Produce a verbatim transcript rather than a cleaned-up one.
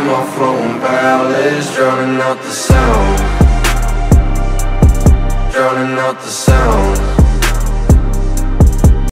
my flowing palace, drowning out the sound, drowning out the sound.